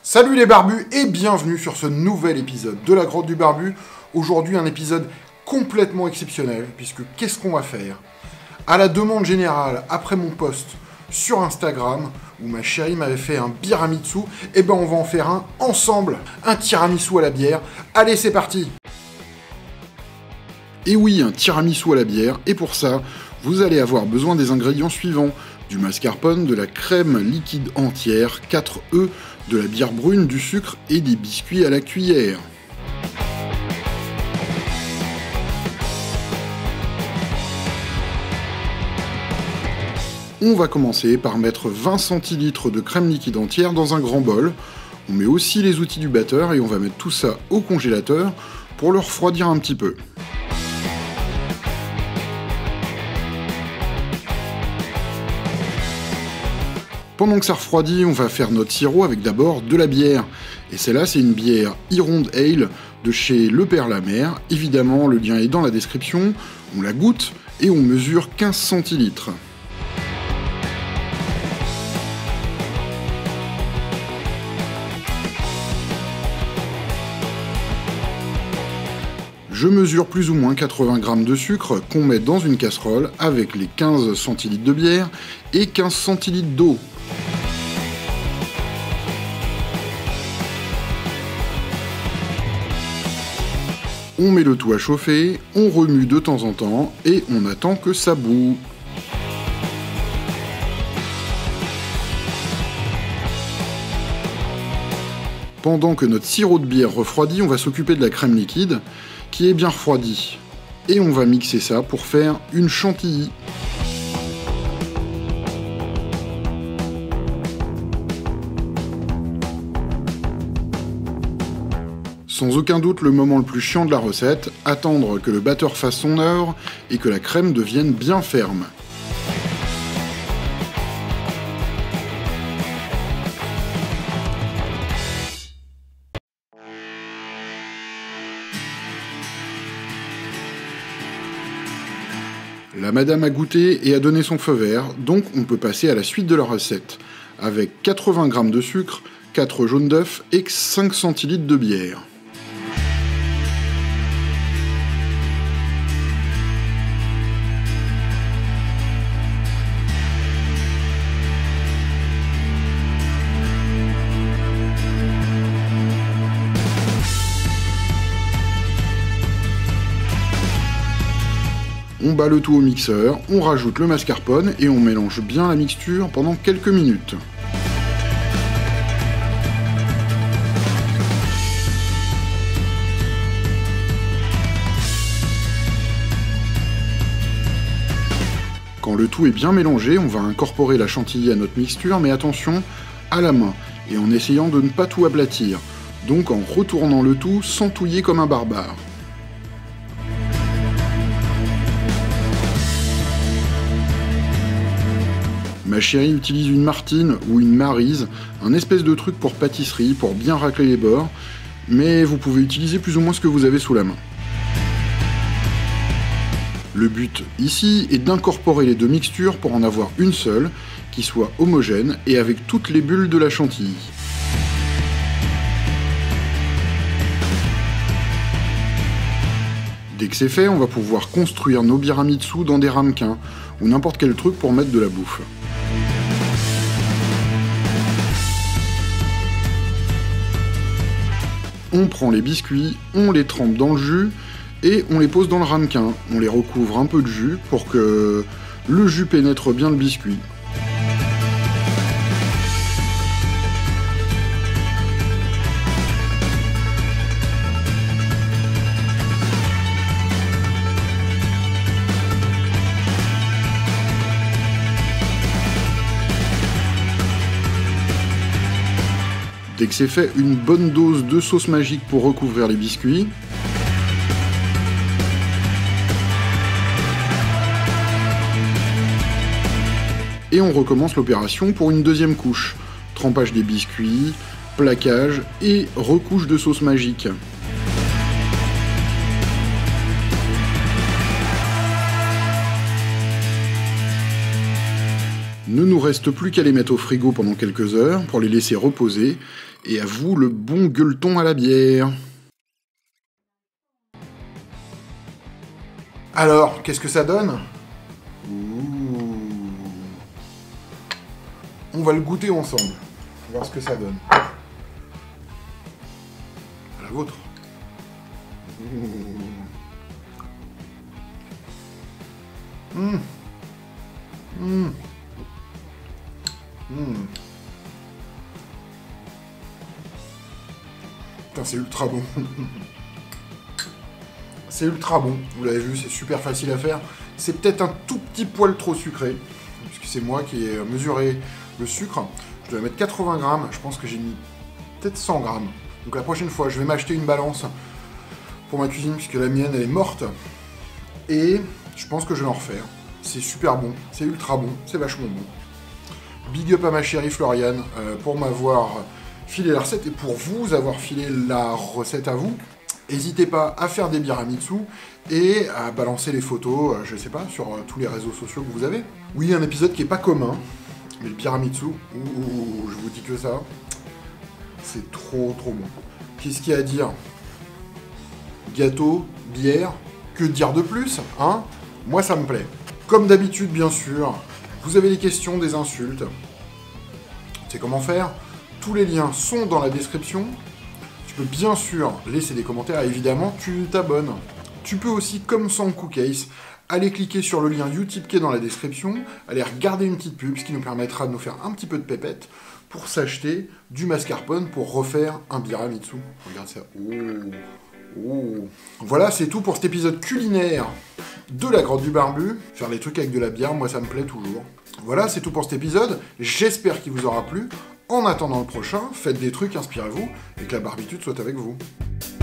Salut les barbus et bienvenue sur ce nouvel épisode de la grotte du barbu. Aujourd'hui un épisode complètement exceptionnel puisque qu'est-ce qu'on va faire? À la demande générale, après mon post sur Instagram où ma chérie m'avait fait un biramitsu, et ben on va en faire un ensemble, un tiramisu à la bière. Allez, c'est parti! Et oui, un tiramisu à la bière, et pour ça, vous allez avoir besoin des ingrédients suivants: du mascarpone, de la crème liquide entière, 4 œufs, de la bière brune, du sucre et des biscuits à la cuillère. On va commencer par mettre 20 centilitres de crème liquide entière dans un grand bol. On met aussi les outils du batteur et on va mettre tout ça au congélateur pour le refroidir un petit peu. Pendant que ça refroidit, on va faire notre sirop avec d'abord de la bière. Et celle-là, c'est une bière Hironde Ale de chez Le Père Lamer. Évidemment, le lien est dans la description. On la goûte et on mesure 15 centilitres. Je mesure plus ou moins 80 g de sucre qu'on met dans une casserole avec les 15 centilitres de bière et 15 centilitres d'eau. On met le tout à chauffer, on remue de temps en temps et on attend que ça bout. Pendant que notre sirop de bière refroidit, on va s'occuper de la crème liquide qui est bien refroidie. Et on va mixer ça pour faire une chantilly. Sans aucun doute le moment le plus chiant de la recette, attendre que le batteur fasse son œuvre et que la crème devienne bien ferme. La madame a goûté et a donné son feu vert, donc on peut passer à la suite de la recette, avec 80 g de sucre, 4 jaunes d'œufs et 5 centilitres de bière. On bat le tout au mixeur, on rajoute le mascarpone et on mélange bien la mixture pendant quelques minutes. Quand le tout est bien mélangé, on va incorporer la chantilly à notre mixture, mais attention, à la main, et en essayant de ne pas tout aplatir, donc en retournant le tout sans touiller comme un barbare. Ma chérie utilise une martine ou une maryse, un espèce de truc pour pâtisserie, pour bien racler les bords, mais vous pouvez utiliser plus ou moins ce que vous avez sous la main. Le but ici est d'incorporer les deux mixtures pour en avoir une seule, qui soit homogène et avec toutes les bulles de la chantilly. Dès que c'est fait, on va pouvoir construire nos biramitsu dans des ramequins, ou n'importe quel truc pour mettre de la bouffe. On prend les biscuits, on les trempe dans le jus et on les pose dans le ramequin. On les recouvre un peu de jus pour que le jus pénètre bien le biscuit. Dès que c'est fait, une bonne dose de sauce magique pour recouvrir les biscuits. Et on recommence l'opération pour une deuxième couche. Trempage des biscuits, plaquage et recouche de sauce magique. Ne nous reste plus qu'à les mettre au frigo pendant quelques heures pour les laisser reposer Et à vous, le bon gueuleton à la bière. Alors, qu'est-ce que ça donne? Ouh. On va le goûter ensemble. On va voir ce que ça donne. À la vôtre. Mmh. Mmh. Mmh. Putain, c'est ultra bon. C'est ultra bon, vous l'avez vu, c'est super facile à faire. C'est peut-être un tout petit poil trop sucré, puisque c'est moi qui ai mesuré le sucre. Je dois mettre 80 grammes, je pense que j'ai mis peut-être 100 grammes. Donc la prochaine fois, je vais m'acheter une balance pour ma cuisine, puisque la mienne, elle est morte. Et je pense que je vais en refaire. C'est super bon, c'est ultra bon, c'est vachement bon. Big up à ma chérie Floriane pour m'avoir filé la recette et pour vous avoir filé la recette à vous. N'hésitez pas à faire des Biramitsu et à balancer les photos, je sais pas, sur tous les réseaux sociaux que vous avez. Oui, un épisode qui est pas commun, mais le Biramitsu, je vous dis que ça, c'est trop bon. Qu'est-ce qu'il y a à dire? Gâteau, bière, que dire de plus, hein? Moi ça me plaît. Comme d'habitude, bien sûr, vous avez des questions, des insultes. C'est comment faire? Tous les liens sont dans la description. Tu peux bien sûr laisser des commentaires et évidemment tu t'abonnes. Tu peux aussi, comme Sanku Case, aller cliquer sur le lien Utip qui est dans la description, aller regarder une petite pub, ce qui nous permettra de nous faire un petit peu de pépette pour s'acheter du mascarpone pour refaire un Biramitsu. Regarde ça. Oh. Voilà, c'est tout pour cet épisode culinaire de la Grotte du Barbu. Faire les trucs avec de la bière, moi ça me plaît toujours. Voilà, c'est tout pour cet épisode. J'espère qu'il vous aura plu. En attendant le prochain, faites des trucs, inspirez-vous, et que la barbitude soit avec vous.